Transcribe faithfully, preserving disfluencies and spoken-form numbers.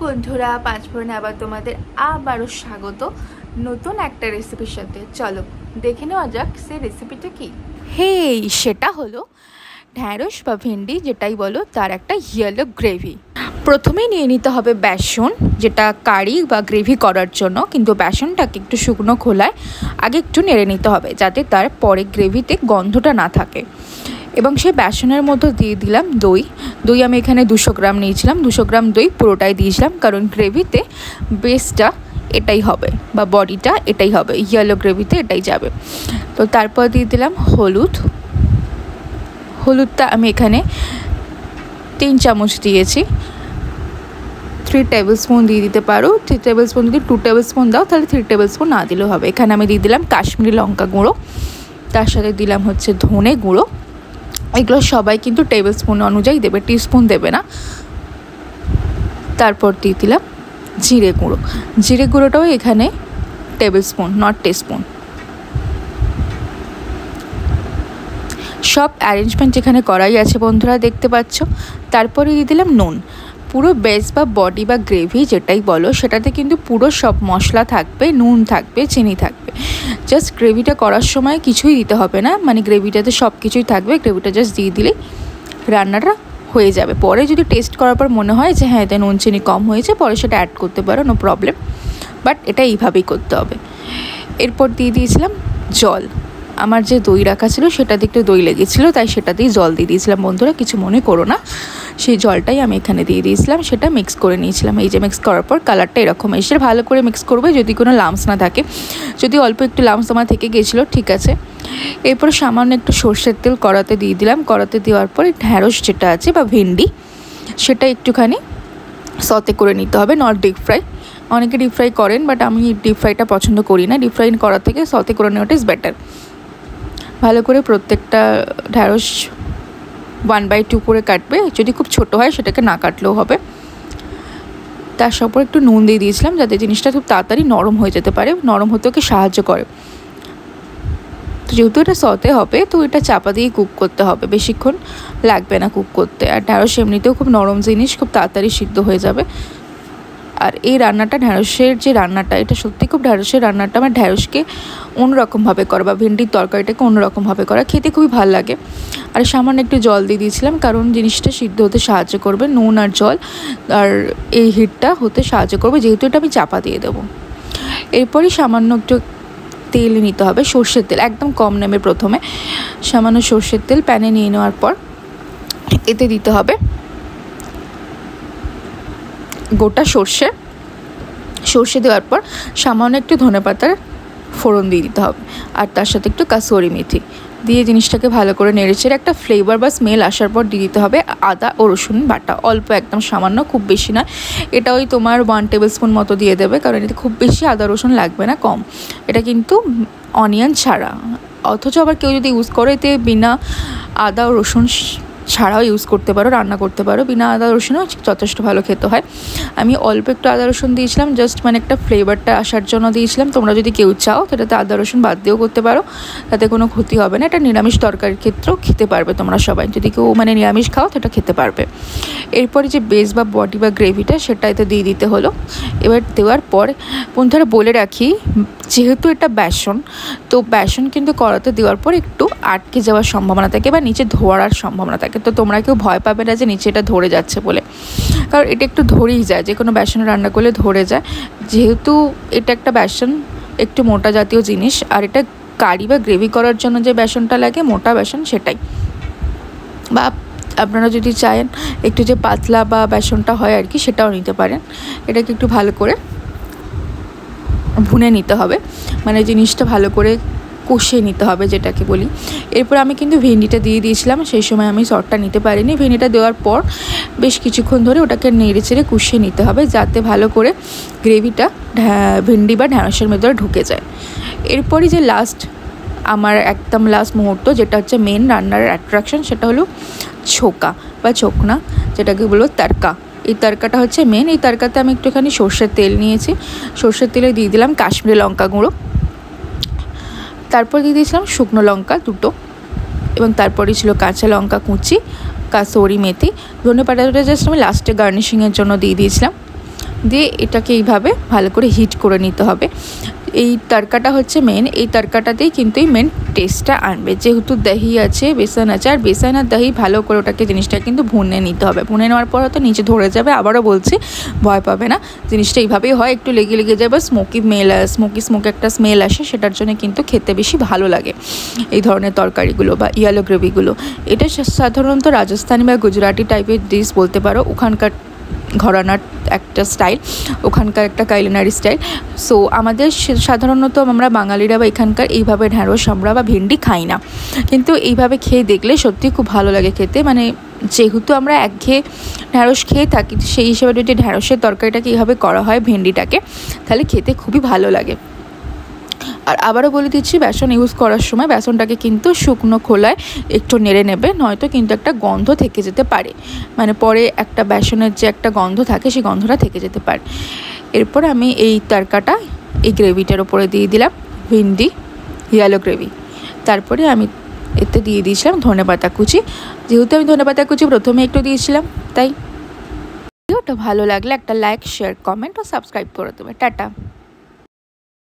বন্ধুরা, পাঁচ ফোড়নে আবার তোমাদের আবারও স্বাগত নতুন একটা রেসিপির সাথে। চলো দেখে নেওয়া যাক সেই রেসিপিটা কি। হেই, সেটা হলো ঢ্যাঁড়স বা ভেন্ডি যেটাই বলো, তার একটা ইয়েলো গ্রেভি। প্রথমেই নিয়ে নিতে হবে বেসন, যেটা কারি বা গ্রেভি করার জন্য, কিন্তু বেসনটাকে একটু শুকনো খোলায় আগে একটু নেড়ে নিতে হবে যাতে তার পরে গ্রেভিতে গন্ধটা না থাকে। এবং সেই বেসনের মধ্যে দিয়ে দিলাম দই। দই আমি এখানে দুশো গ্রাম নিয়েছিলাম, দুশো গ্রাম দই পুরোটাই দিয়েছিলাম, কারণ গ্রেভিতে বেসটা এটাই হবে বা বডিটা এটাই হবে, ইয়েলো গ্রেভিতে এটাই যাবে। তো তারপর দিয়ে দিলাম হলুদ। হলুদটা আমি এখানে তিন চামচ দিয়েছি। থ্রি টেবিল স্পুন দিয়ে দিতে পারো, থ্রি টেবিল স্পুন যদি টু টেবিল স্পুন দাও তাহলে থ্রি টেবিল স্পুন না দিলেও হবে। এখানে আমি দিয়ে দিলাম কাশ্মীরি লঙ্কা গুঁড়ো, তার সাথে দিলাম হচ্ছে ধনে গুঁড়ো। এগুলো সবাই কিন্তু টেবিল স্পুন অনুযায়ী দেবে, টিস্পুন দেবে না। তারপর দিয়ে দিলাম জিরে গুঁড়ো। জিরে গুঁড়োটাও এখানে টেবিল স্পুন, নট টিস্পুন। সব অ্যারেঞ্জমেন্ট এখানে করাই আছে বন্ধুরা, দেখতে পাচ্ছ। তারপরে দিয়ে দিলাম নুন। পুরো বেস বা বডি বা গ্রেভি যেটাই বলো, সেটাতে কিন্তু পুরো সব মশলা থাকবে, নুন থাকবে, চিনি থাকবে। জাস্ট গ্রেভিটা করার সময় কিছুই দিতে হবে না, মানে গ্রেভিটাতে সব কিছুই থাকবে। গ্রেভিটা জাস্ট দিয়ে দিলেই রান্নাটা হয়ে যাবে। পরে যদি টেস্ট করার পর মনে হয় যে হ্যাঁ এতে নুন চিনি কম হয়েছে, পরে সেটা অ্যাড করতে পারো, নো প্রবলেম। বাট এটা এইভাবেই করতে হবে। এরপর দিয়ে দিয়েছিলাম জল। আমার যে দই রাখা ছিল সেটাতে একটু দই লেগেছিলো, তাই সেটাতেই জল দিয়ে দিয়েছিলাম বন্ধুরা, কিছু মনে করো না। সেই জলটাই আমি এখানে দিয়ে দিয়েছিলাম, সেটা মিক্স করে নিয়েছিলাম। এই যে মিক্স করার পর কালারটা এরকম এসে, ভালো করে মিক্স করবে যদি কোনো লাম্পস না থাকে। যদি অল্প একটু লাম্পস আমার থেকে গেছিলো, ঠিক আছে। এরপর সামান্য একটু সর্ষের তেল কড়াতে দিয়ে দিলাম। কড়াতে দেওয়ার পর ঢ্যাঁড়স যেটা আছে বা ভেন্ডি, সেটা একটুখানি সতে করে নিতে হবে, নট ডিপ ফ্রাই। অনেকে ডিপ ফ্রাই করেন, বাট আমি ডিপ ফ্রাইটা পছন্দ করি না। ডিপ ফ্রাই করা থেকে সতে করে নেওয়াটা ইজ বেটার। ভালো করে প্রত্যেকটা ঢ্যাঁড়স ওয়ান বাই টু করে কাটবে, যদি খুব ছোট হয় সেটাকে না কাটলেও হবে। তার সাথে একটু নুন দিয়ে দিয়েছিলাম যাতে জিনিসটা খুব তাড়াতাড়ি নরম হয়ে যেতে পারে, নরম হতে ওকে সাহায্য করে। তো যেহেতু এটা সতে হবে, তো এটা চাপা দিয়ে কুক করতে হবে, বেশিক্ষণ লাগবে না কুক করতে। আর ঢ্যাঁড়স এমনিতেও খুব নরম জিনিস, খুব তাড়াতাড়ি সিদ্ধ হয়ে যাবে। আর এই রান্নাটা, ঢ্যাঁড়সের যে রান্নাটা, এটা সত্যি খুব ঢ্যাঁড়সের রান্নাটা আমার ঢ্যাঁড়সকে অন্যরকমভাবে করা বা ভেন্ডির তরকারিটাকে অন্যরকমভাবে করা, খেতে খুবই ভালো লাগে। আর সামান্য একটু জল দিয়ে দিয়েছিলাম, কারণ জিনিসটা সিদ্ধ হতে সাহায্য করবে নুন আর জল, আর এই হিটটা হতে সাহায্য করবে, যেহেতু এটা আমি চাপা দিয়ে দেবো। এরপরই সামান্য একটু তেল নিতে হবে, সর্ষের তেল, একদম কম নেমে প্রথমে সামান্য সর্ষের তেল প্যানে নিয়ে নেওয়ার পর এতে দিতে হবে গোটা সর্ষে। সর্ষে দেওয়ার পর সামান্য একটু ধনেপাতার ফোড়ন দিয়ে দিতে হবে, আর তার সাথে একটু কাসুরি মেথি দিয়ে জিনিসটাকে ভালো করে নেড়েচেড়ে একটা ফ্লেভার বা স্মেল আসার পর দিয়ে দিতে হবে আদা ও রসুন বাটা, অল্প, একদম সামান্য, খুব বেশি না। এটা ওই তোমার ওয়ান টেবিল স্পুন মতো দিয়ে দেবে, কারণ এতে খুব বেশি আদা রসুন লাগবে না, কম। এটা কিন্তু অনিয়ন ছাড়া, অথচ আবার কেউ যদি ইউজ করে এতে বিনা আদা ও রসুন ছাড়াও ইউজ করতে পারো, রান্না করতে পারো। বিনা আদা রসুনও যথেষ্ট ভালো খেতে হয়। আমি অল্প একটু আদা রসুন দিয়েছিলাম, জাস্ট মানে একটা ফ্লেভারটা আসার জন্য দিয়েছিলাম। তোমরা যদি কেউ চাও সেটাতে আদা রসুন বাদ দিয়েও করতে পারো, তাতে কোনো ক্ষতি হবে না। এটা নিরামিষ তরকারির ক্ষেত্রেও খেতে পারবে তোমরা সবাই, যদি কেউ মানে নিরামিষ খাও সেটা খেতে পারবে। এরপরে যে বেস বা বডি বা গ্রেভিটা, সেটা এতে দিয়ে দিতে হলো। এবার দেওয়ার পর বন্ধুরা বলে রাখি, যেহেতু এটা বেসন, তো বেসন কিন্তু কড়াতে দেওয়ার পর একটু আটকে যাওয়ার সম্ভাবনা থাকে বা নিচে ধরার সম্ভাবনা থাকে। তো তোমরা কেউ ভয় পাবে না যে নিচে এটা ধরে যাচ্ছে বলে, কারণ এটা একটু ধরেই যায়, যে কোনো বেসন রান্না করলে ধরে যায়। যেহেতু এটা একটা বেসন, একটু মোটা জাতীয় জিনিস, আর এটা কারি বা গ্রেভি করার জন্য যে বেসনটা লাগে মোটা বেসন, সেটাই। বা আপনারা যদি চান একটু যে পাতলা বা বেসনটা হয় আর কি, সেটাও নিতে পারেন। এটাকে একটু ভালো করে ভুনে নিতে হবে, মানে জিনিসটা ভালো করে কষিয়ে নিতে হবে যেটাকে বলি। এরপর আমি কিন্তু ভেন্ডিটা দিয়ে দিয়েছিলাম, সেই সময় আমি সসটা নিতে পারিনি। ভেন্ডিটা দেওয়ার পর বেশ কিছুক্ষণ ধরে ওটাকে নেড়ে চেড়ে কষিয়ে নিতে হবে, যাতে ভালো করে গ্রেভিটা ভেন্ডি বা ঢ্যাঁড়সের মধ্যে ঢুকে যায়। এরপরই যে লাস্ট, আমার একদম লাস্ট মুহূর্ত, যেটা হচ্ছে মেন রান্নার অ্যাট্রাকশন, সেটা হলো ছোকা বা চোকনা, যেটাকে বলবো তড়কা। এই তড়কাটা হচ্ছে মেন। এই তড়কাতে আমি একটুখানি সর্ষের তেল নিয়েছি, সর্ষের তেলে দিয়ে দিলাম কাশ্মীরি লঙ্কা গুঁড়ো, তারপর দিয়ে দিয়েছিলাম শুকনো লঙ্কা দুটো, এবং তারপরে ছিল কাঁচা লঙ্কা কুচি, কাসুরি মেথি, ধনে পাতাটা জাস্ট আমি লাস্টে গার্নিশিংয়ের জন্য দিয়ে দিয়েছিলাম। দিয়ে এটাকে এইভাবে ভালো করে হিট করে নিতে হবে। এই তরকাটা হচ্ছে মেন, এই তরকাটাতেই কিন্তু এই মেন টেস্টটা আনবে। যেহেতু দহি আছে, বেসন আছে, আর বেসন আর দহি ভালো করে ওটাকে জিনিসটা কিন্তু ভুনে নিতে হবে। ভুনে নেওয়ার পর তো নিচে ধরে যাবে, আবারও বলছি ভয় পাবে না, জিনিসটা এইভাবেই হয়, একটু লেগে লেগে যায় বা স্মোকি মেল স্মোকি স্মোকি একটা স্মেল আসে, সেটার জন্য কিন্তু খেতে বেশি ভালো লাগে এই ধরনের তরকারিগুলো বা ইয়েলো গ্রেভিগুলো। এটা সাধারণত রাজস্থানি বা গুজরাটি টাইপের ডিশ বলতে পারো, ওখানকার ঘরানার একটা স্টাইল, ওখানকার একটা কাইলিনারি স্টাইল। সো আমাদের সাধারণত আমরা বাঙালিরা বা এখানকার এইভাবে ঢ্যাঁড়স আমরা বা ভেন্ডি খাই না, কিন্তু এইভাবে খেয়ে দেখলে সত্যি খুব ভালো লাগে খেতে। মানে যেহেতু আমরা একঘেয়ে ঢ্যাঁড়স খেয়ে থাকি, সেই হিসেবে যদি ঢ্যাঁড়সের তরকারিটাকে এইভাবে করা হয় ভেন্ডিটাকে, তাহলে খেতে খুবই ভালো লাগে। আর আবারও বলে দিচ্ছি, বেসন ইউজ করার সময় বেসনটাকে কিন্তু শুকনো খোলায় একটু নেড়ে নেবে, নয়তো কিন্তু একটা গন্ধ থেকে যেতে পারে, মানে পরে একটা বেসনের যে একটা গন্ধ থাকে সেই গন্ধটা থেকে যেতে পারে। এরপর আমি এই তরকাটা এই গ্রেভিটার ওপরে দিয়ে দিলাম ভিন্ডি ইয়েলো গ্রেভি। তারপরে আমি এতে দিয়ে দিয়েছিলাম ধনেপাতা কুচি, যেহেতু আমি ধনেপাতা কুচি প্রথমে একটু দিয়েছিলাম, তাই ভিডিওটা ভালো লাগলে একটা লাইক, শেয়ার, কমেন্ট ও সাবস্ক্রাইব করে দেবে। টাটা।